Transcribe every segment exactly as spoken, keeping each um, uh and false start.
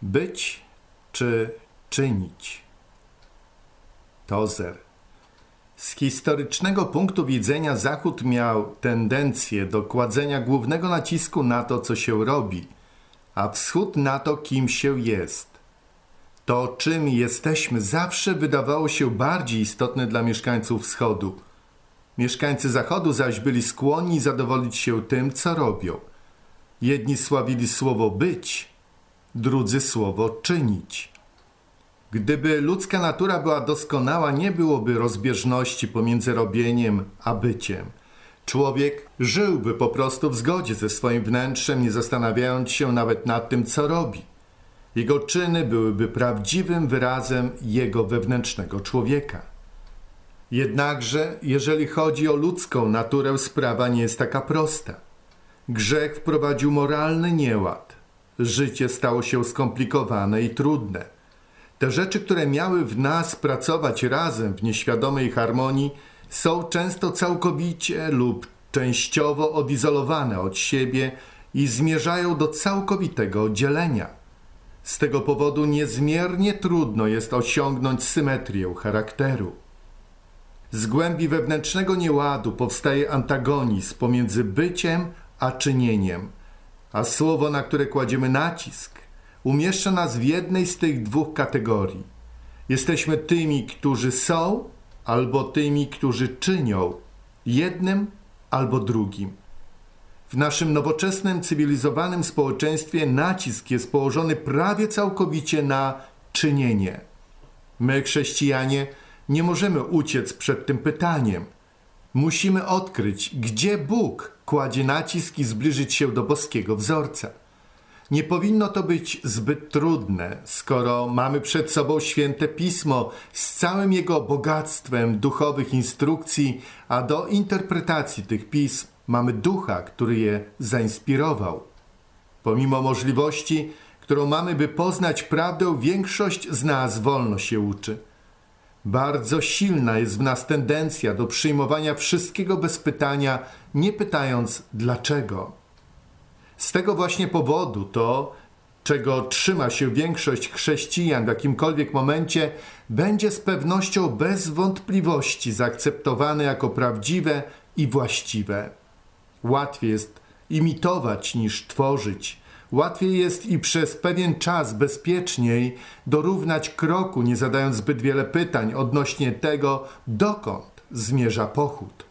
Być czy czynić? Tozer. Z historycznego punktu widzenia Zachód miał tendencję do kładzenia głównego nacisku na to, co się robi, a Wschód na to, kim się jest. To, czym jesteśmy, zawsze wydawało się bardziej istotne dla mieszkańców Wschodu. Mieszkańcy Zachodu zaś byli skłonni zadowolić się tym, co robią. Jedni sławili słowo być, drudzy słowo czynić. Gdyby ludzka natura była doskonała, nie byłoby rozbieżności pomiędzy robieniem a byciem. Człowiek żyłby po prostu w zgodzie ze swoim wnętrzem, nie zastanawiając się nawet nad tym, co robi. Jego czyny byłyby prawdziwym wyrazem jego wewnętrznego człowieka. Jednakże, jeżeli chodzi o ludzką naturę, sprawa nie jest taka prosta. Grzech wprowadził moralny nieład. Życie stało się skomplikowane i trudne. Te rzeczy, które miały w nas pracować razem w nieświadomej harmonii, są często całkowicie lub częściowo odizolowane od siebie i zmierzają do całkowitego oddzielenia. Z tego powodu niezmiernie trudno jest osiągnąć symetrię charakteru. Z głębi wewnętrznego nieładu powstaje antagonizm pomiędzy byciem a czynieniem, a słowo, na które kładziemy nacisk, umieszcza nas w jednej z tych dwóch kategorii. Jesteśmy tymi, którzy są, albo tymi, którzy czynią, jednym albo drugim. W naszym nowoczesnym, cywilizowanym społeczeństwie nacisk jest położony prawie całkowicie na czynienie. My, chrześcijanie, nie możemy uciec przed tym pytaniem. Musimy odkryć, gdzie Bóg kładzie nacisk i zbliżyć się do boskiego wzorca. Nie powinno to być zbyt trudne, skoro mamy przed sobą Święte Pismo z całym jego bogactwem duchowych instrukcji, a do interpretacji tych pism mamy Ducha, który je zainspirował. Pomimo możliwości, którą mamy, by poznać prawdę, większość z nas wolno się uczy. Bardzo silna jest w nas tendencja do przyjmowania wszystkiego bez pytania, nie pytając dlaczego. Z tego właśnie powodu to, czego trzyma się większość chrześcijan w jakimkolwiek momencie, będzie z pewnością bez wątpliwości zaakceptowane jako prawdziwe i właściwe. Łatwiej jest imitować niż tworzyć. Łatwiej jest i przez pewien czas bezpieczniej dorównać kroku, nie zadając zbyt wiele pytań odnośnie tego, dokąd zmierza pochód.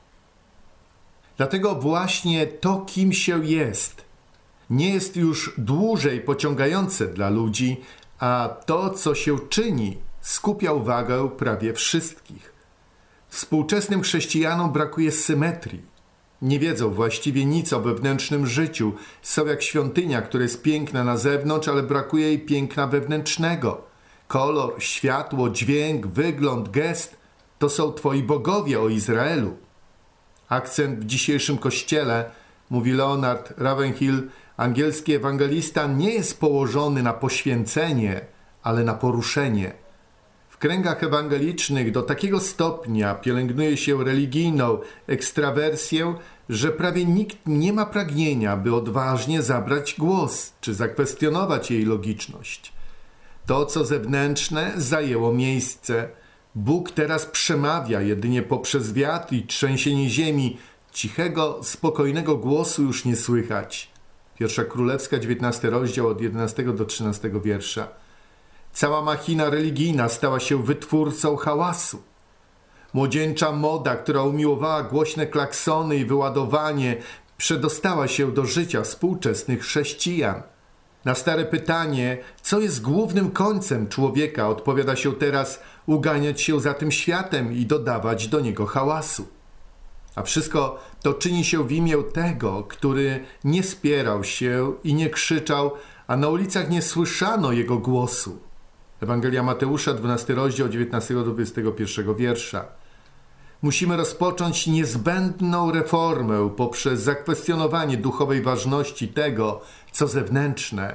Dlatego właśnie to, kim się jest, nie jest już dłużej pociągające dla ludzi, a to, co się czyni, skupia uwagę prawie wszystkich. Współczesnym chrześcijanom brakuje symetrii. Nie wiedzą właściwie nic o wewnętrznym życiu. Są jak świątynia, która jest piękna na zewnątrz, ale brakuje jej piękna wewnętrznego. Kolor, światło, dźwięk, wygląd, gest to są twoi bogowie, o Izraelu. Akcent w dzisiejszym kościele, mówi Leonard Ravenhill, angielski ewangelista, nie jest położony na poświęcenie, ale na poruszenie. W kręgach ewangelicznych do takiego stopnia pielęgnuje się religijną ekstrawersję, że prawie nikt nie ma pragnienia, by odważnie zabrać głos czy zakwestionować jej logiczność. To, co zewnętrzne, zajęło miejsce. Bóg teraz przemawia jedynie poprzez wiatr i trzęsienie ziemi. Cichego, spokojnego głosu już nie słychać. Pierwsza Królewska, dziewiętnasty rozdział od jedenastego do trzynastego wiersza. Cała machina religijna stała się wytwórcą hałasu. Młodzieńcza moda, która umiłowała głośne klaksony i wyładowanie, przedostała się do życia współczesnych chrześcijan. Na stare pytanie, co jest głównym końcem człowieka, odpowiada się teraz uganiać się za tym światem i dodawać do niego hałasu. A wszystko to czyni się w imię tego, który nie spierał się i nie krzyczał, a na ulicach nie słyszano jego głosu. Ewangelia Mateusza, dwunasty rozdział, dziewiętnastego do dwudziestego pierwszego wiersza. Musimy rozpocząć niezbędną reformę poprzez zakwestionowanie duchowej ważności tego, co zewnętrzne.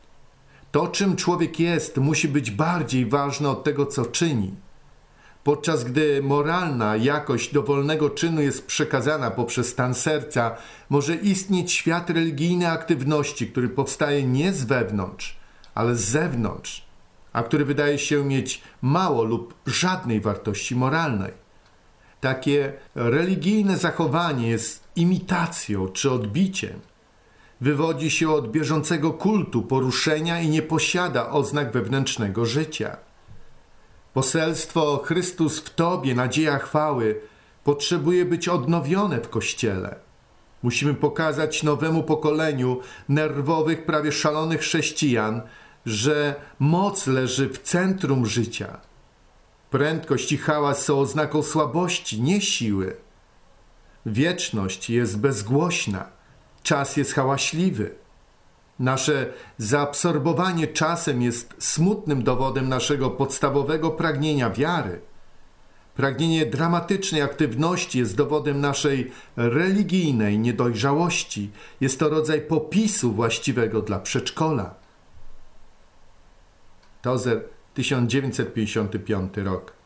To, czym człowiek jest, musi być bardziej ważne od tego, co czyni. Podczas gdy moralna jakość dowolnego czynu jest przekazana poprzez stan serca, może istnieć świat religijnej aktywności, który powstaje nie z wewnątrz, ale z zewnątrz, a który wydaje się mieć mało lub żadnej wartości moralnej. Takie religijne zachowanie jest imitacją czy odbiciem. Wywodzi się od bieżącego kultu poruszenia i nie posiada oznak wewnętrznego życia. Poselstwo Chrystus w Tobie, nadzieja chwały, potrzebuje być odnowione w Kościele. Musimy pokazać nowemu pokoleniu nerwowych, prawie szalonych chrześcijan, że moc leży w centrum życia. Prędkość i hałas są oznaką słabości, nie siły. Wieczność jest bezgłośna, czas jest hałaśliwy. Nasze zaabsorbowanie czasem jest smutnym dowodem naszego podstawowego pragnienia wiary. Pragnienie dramatycznej aktywności jest dowodem naszej religijnej niedojrzałości. Jest to rodzaj popisu właściwego dla przedszkola. Tozer, tysiąc dziewięćset pięćdziesiąty piąty rok.